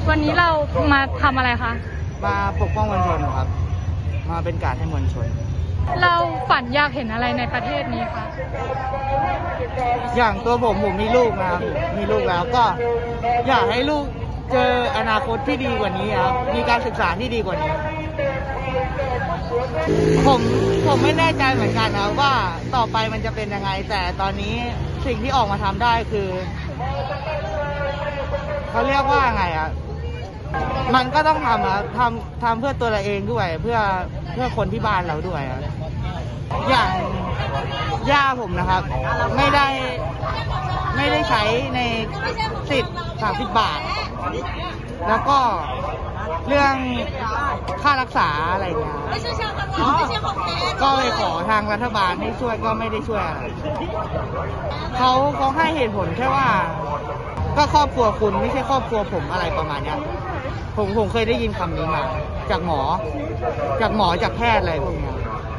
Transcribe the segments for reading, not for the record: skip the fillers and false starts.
วันนี้เรามาทำอะไรคะมาปกป้องมวลชนครับมาเป็นการให้มวลชนเราฝันอยากเห็นอะไรในประเทศนี้คะอย่างตัวผมมีลูกนะครับมีลูกแล้วก็อยากให้ลูกเจออนาคตที่ดีกว่านี้ครับมีการศึกษาที่ดีกว่านี้ผมไม่แน่ใจเหมือนกันนะว่าต่อไปมันจะเป็นยังไงแต่ตอนนี้สิ่งที่ออกมาทำได้คือเขาเรียกว่าไงอ่ะมันก็ต้องทำทำเพื่อตัวเราเองด้วยเพื่อคนที่บ้านเราด้วยอย่างย่าผมนะครับไม่ได้ใช้ในสิทธิ์30 บาทแล้วก็เรื่องค่ารักษาอะไรเงี้ยก็เลยขอทางรัฐบาลให้ช่วยก็ไม่ได้ช่วยอะไรเขาให้เหตุผลแค่ว่าก็ครอบครัวคุณไม่ใช่ครอบครัวผมอะไรประมาณนี้ผมเคยได้ยินคำนี้มาจากหมอจากแพทย์อะไรพวกนี้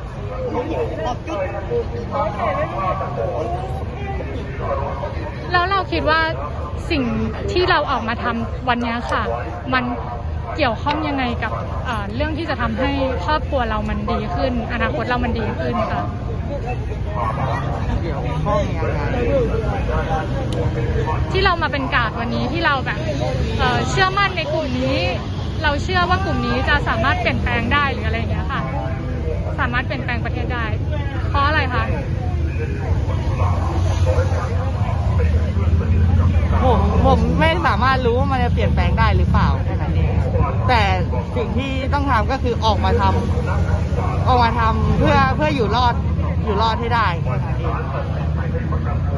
แล้วเราคิดว่าสิ่งที่เราออกมาทำวันนี้ค่ะมันเกี่ยวข้องยังไงกับเรื่องที่จะทำให้ครอบครัวเรามันดีขึ้นอนาคตเรามันดีขึ้นค่ะเกี่ยวข้องยังไงที่เรามาเป็นกาดวันนี้ที่เราแบบเชื่อมั่นในกลุ่มนี้เราเชื่อว่ากลุ่มนี้จะสามารถเปลี่ยนแปลงได้หรืออะไรอย่างเงี้ยค่ะสามารถเปลี่ยนแปลงประเทศได้เพราะอะไรคะผมไม่สามารถรู้ว่ามันจะเปลี่ยนแปลงได้หรือเปล่าแค่นั้นเองแต่สิ่งที่ต้องทำก็คือออกมาทำเพื่ออยู่รอดให้ได้แค่นั้นเอง